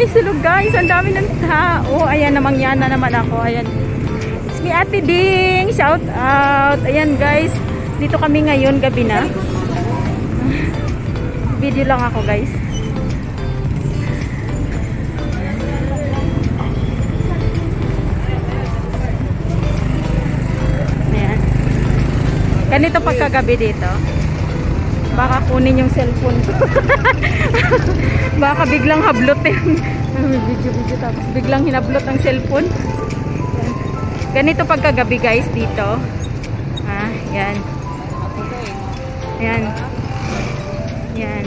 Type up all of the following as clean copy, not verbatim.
silog guys. Ang dami ng tao. Ayan, namangyana naman ako. Ayan. It's me, Ate Dhing. Shout out. Ayan guys. Dito kami ngayon, gabi na. Video lang ako guys. Ayan. Ganito pagkagabi dito. Baka kunin yung cellphone ko. Baka biglang hablot yung video tapos biglang hinablot ang cellphone. Ganito pagkagabi guys dito. Yan. Yan. Yan.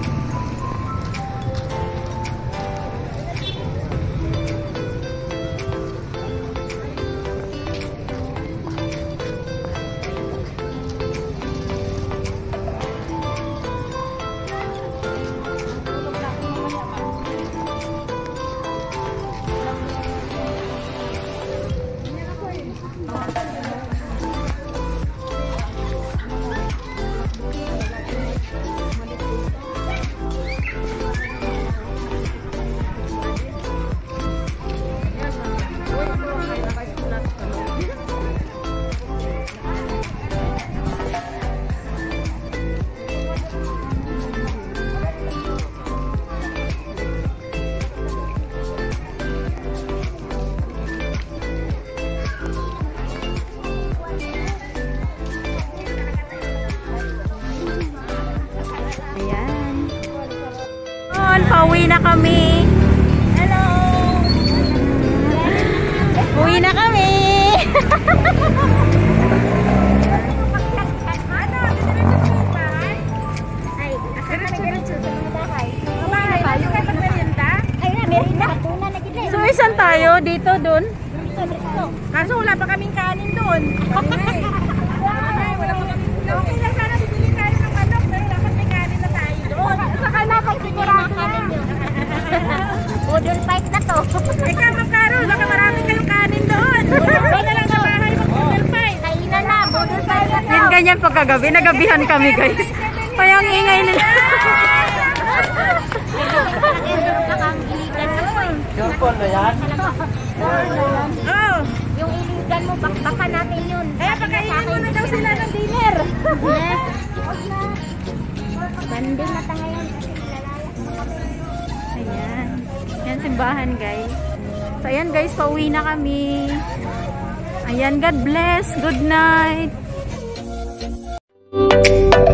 Pauwi na kami. Hello. Uwi na kami. So isan tayo dito dun? Kaso wala pa kaming kanin dun. Okay lang sana bibili tayo ng manok pero dapat may kanin na tayo doon. Saka na pag sigurado na. Budol fight na to. Ikaw magkaro, baka marami kayong kanin doon. Doon na lang sa bahay mag-budol fight. Kainan na, budol fight na to. Yung ganyan pagkagabi, nagabihan kami guys. Kaya ang ingay nila. Yung polo yan? Oh, yung iligan mo, baka natin yun. Eh, pagkainin mo na daw sila ng dinner. Yes. Banding na tayo ngayon kasi nilalayas mo kami. Ayan. Yan simbahan guys. So ayan guys, pauwi na kami. Ayan, God bless. Good night.